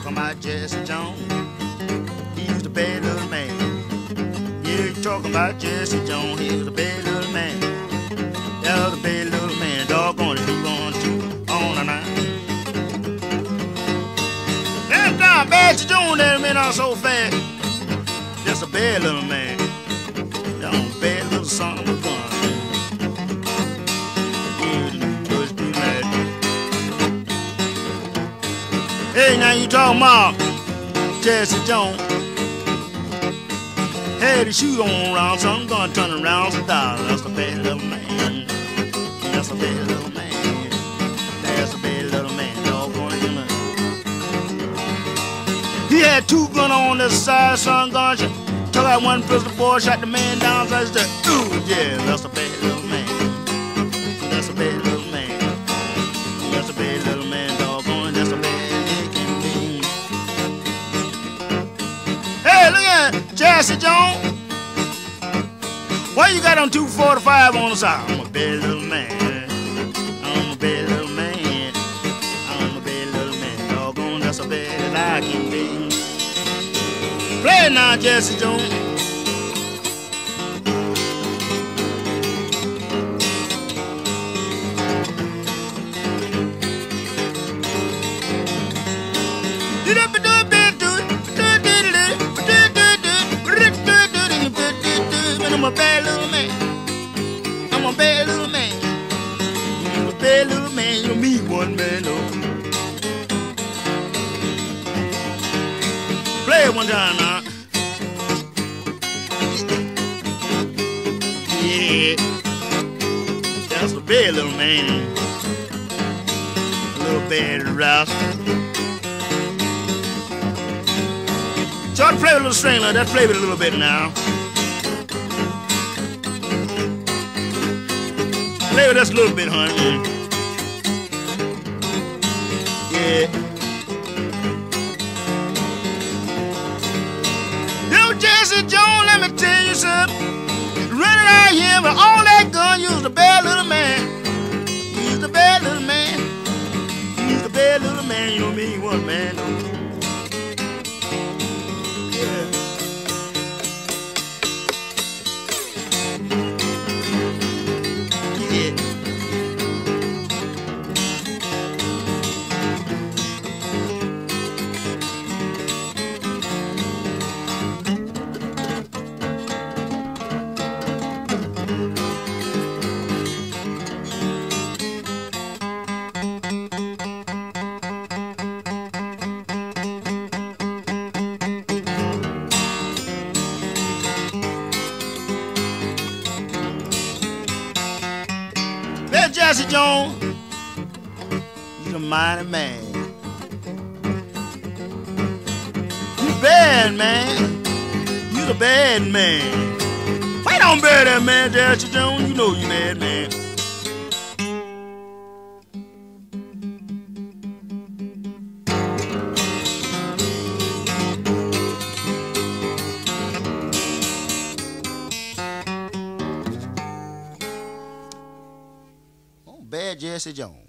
talking about Jessie Jones. He was the bad little man. Yeah, you talking about Jessie Jones. He was the bad little man. That was the bad little man. Doggone it, who gonna shoot on the night? That time, Jessie Jones, that man out so fast. Just a bad little man. That was a bad little son of a gun. Hey, now you talking about Jessie Jones. Had the shoe on around, so I'm gonna turn around some dollars. That's a bad little man. That's a bad little man. That's a bad little man. Doggone it, you know. He had two guns on this side, son, gone. Took out one pistol, boy, shot the man down. So I said, ooh, yeah, that's a bad little man. That's a bad little man. That's a bad little man, doggone it. That's a bad. Hey, look at Jessie Jones. Why you got on 245 on the side? I'm a bad little man. I'm a bad little man. I'm a bad little man. Doggone, that's a bad as I can be. Play it now, Jessie Jones. I'm a bad little man. I'm a bad little man. I'm a bad little man. You me one man, no. Play it one time now. Yeah, that's a bad little man. A little bad rouse. Shorty, play with a little string like that. Play with it a little bit now. Play with us a little bit, honey. Yeah. Yo, Jessie Jones, let me tell you something. Running out here with all that gun, you was the bad little man. You was the bad little man. You was the bad little man. You know me, one man. Yeah. Jessie Jones, you the mighty man. You bad man. You the bad man. Why don't bury that man, Jessie Jones? You know you bad man. Bad Jessie Jones.